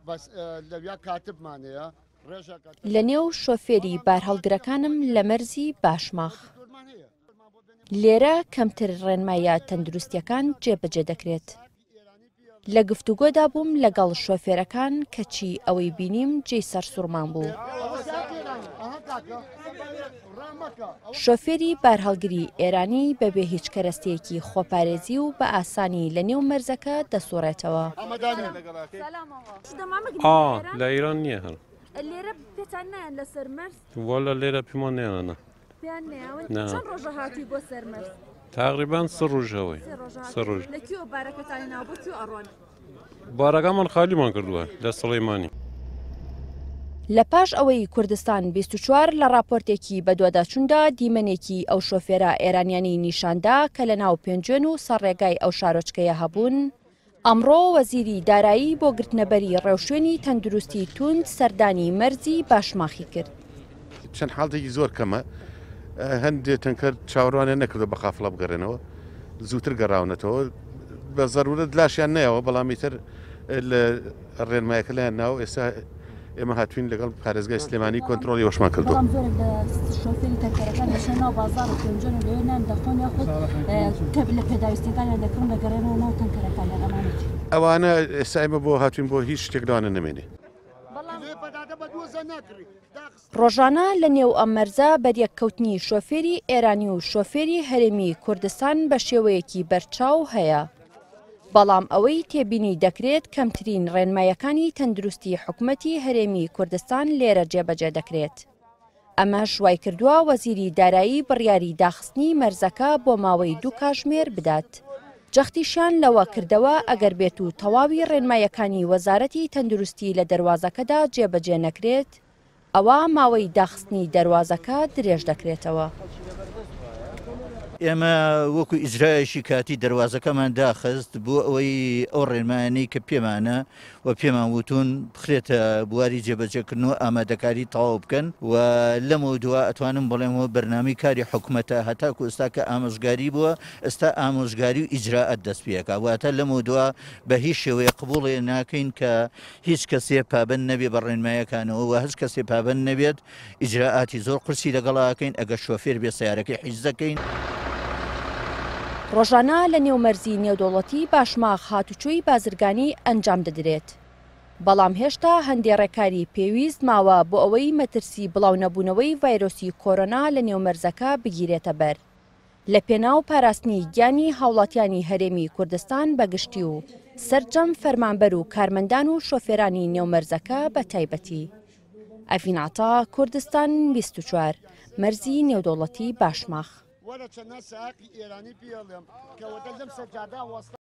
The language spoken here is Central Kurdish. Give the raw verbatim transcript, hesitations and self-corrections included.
لە نێو شۆفێری بارهەڵگرەکانم لە مەرزی باشماخ. لێرە کەمتر ڕێنمایە تەندروستیەکان جێبەجێ دەکرێت. لە گفتوگۆدا بووم لەگەڵ شۆفێرەکان کەچی ئەوەی بینیم جێی سەرسوڕمان بوو. شۆفێری بارهەڵگری ئێرانی بەبێ هیچ کەرەستەیەکی خۆپارێزی و بە ئاسانی لە نێو مەرزەکە دەسوڕێتەوە. لە ئیران نییە هەر لێرە پێتان نایەن لەسەر مەرز؟ وەڵا لێرە پێمان نێنە پێیان نێون؟ چەند ڕۆژە هاتی بۆ سەر مەرز؟ تقریبان سە ڕۆژەوەی. سە ڕۆژ. لەکوێوە بارەکەتانی ناو بۆ کوێ ئەڕۆن؟ بارەکەمان خالیمان کردووە لە سڵەیمانی. لە پاش ئەوەی کوردستان بیست و چوار لە راپۆرتێکی بەدواداچووندا دیمەنێکی ئەو شۆفێرە ئێرانیانی نیشاندا کە لە ناو پێنجێن و سەرڕێگای ئەو شارۆچکەیە هەبوون، ئەمڕۆ وەزیری دارایی بۆ گرتنەبەری ڕێوشوێنی تەندروستی توند سەردانی مەرزی باشماخی کرد. چەند حاڵتێکی زۆر کەمە، هەندێک تەنکەر چاوەڕوانیان نەکردو بە قافڵە بگەڕێنەوە، زووتر گەڕاونەتەوە، بە زەرورەت لاشیان نەیەوە، بەڵامی تر لە ڕێنمایەکە لایەن ناو ئێستا ئێمە هاتوین لەگەڵ پارێزگای سلێمانی کۆنتڕۆلی وەشمان کردو. شۆفێری تەنکەرەکان دەچێن ناو بازاڕ و پێنجێن و لەوێ نان دەخۆن یاخود کەب لە پێداویستەکانیان دەکڕن دەگەڕێنەوە ناو تەنکەرەکان لە ئەمانێتی. ئەوانە ئێستا ئێمە بۆ هاتوین بۆ هیچ شتێکداوانە نەمێنێ. ڕۆژانە لە نێو ئەم مەرزە بەریەککەوتنی شۆفێری ئێرانی و شۆفێری هەرێمی کوردستان بە شێوەیەکی بەرچاو هەیە. بەڵام ئەوەی تێبینی دەکرێت کەمترین ڕێنمایەکانی تەندروستی حکوومەتی هەرێمی کوردستان لێرە جێبەجێ دەکرێت. ئەمە شوای کردووە وەزیری دارایی بڕیاری داخستنی مەرزەکە بۆ ماوەی دوو کاتژمێر بدات. جەختیشیان لەوە کردەوە ئەگەر بێت و تەواوی ڕێنمایەکانی وەزارەتی تەندروستی لە دەواازەکەدا جێبەجێ نەکرێت، ئەوە ماوەی داخستنی دەواازەکە درێژ دەکرێتەوە. ئێمە وەکو ئیجرایشی کاتی دەواازەکەمان داخست بۆ ئەوەی ئەو ڕێنمایانەی کە پێمانە و پێمان وتون بخرێتە بواری جێبەجێکردن و ئامادەکاری تەواو بکەن و لەمە دووە ئەتوانم بڵێمەوە بەرنامەی کاری حکوومەتە هەتاکو ئێستا کە ئامۆژگاری بووە ئێستا ئامۆژگاری و ئیجراعەت دەست پێەکە واتە لەمە دووە بە هیچ شێوەیە قبوڵێ ناکەین کە هیچ کەسێ پابند نەبێ بە ڕێنمایەکانەوە و هیچ کەسێ پابند نەبێت ئیجراعاتی زۆر قورسی لەگەڵاکەین ئەگەر شۆفێر بێ سیارەکەی حیج دەکەین. ڕۆژانە لە نێومەرزی نێودەوڵەتی باشماخ هاتوچۆی بازرگانی ئەنجام دەدرێت. بەڵام هێشتا هەندێک ڕێکاری پێویست ماوە بۆ ئەوەی مەترسی بڵاو نەبوونەوەی ڤایرۆسی کۆرۆنا لە نێومەرزەکە بگیرێتە بەر. لە پێناو پاراستنی گیانی هاوڵاتیانی هەرێمی کوردستان بەگشتی و سەرجەم فەرمانبەر و کارمەندان و شۆفێرانی نێومەرزەکە بە تایبەتی. ئەڤین عەتا، کوردستان بیست و چوار، مەرزی نێودەوڵەتی باشماخ.